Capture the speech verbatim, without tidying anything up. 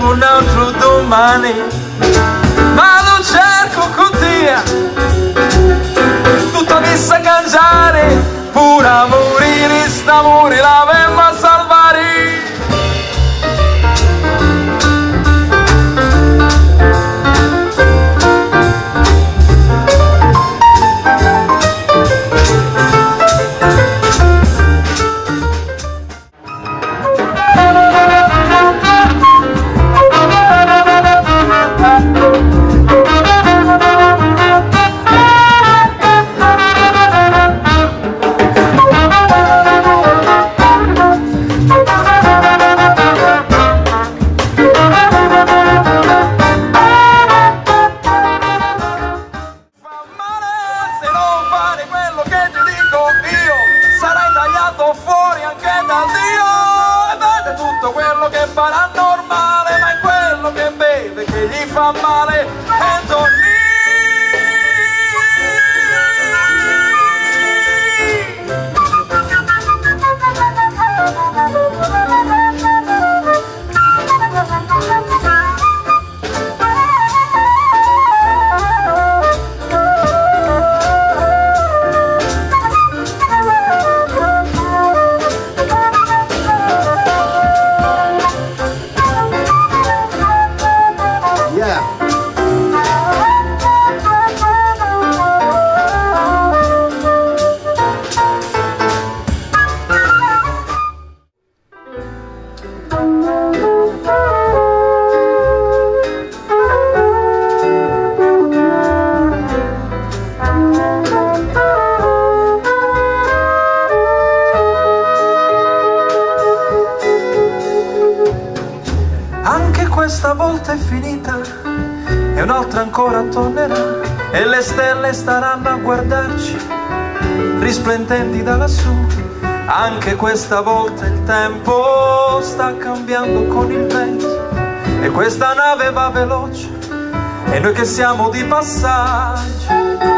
qualcun altro domani, ma non cerco con te tutta vista cangiare, pure a morire st'amore la vengo a salvare. Fuori anche da Dio e vede tutto quello che farà normale, ma è quello che vede che gli fa male. E torni questa volta è finita e un'altra ancora tornerà e le stelle staranno a guardarci risplendenti da lassù. Anche questa volta il tempo sta cambiando con il vento e questa nave va veloce e noi che siamo di passaggio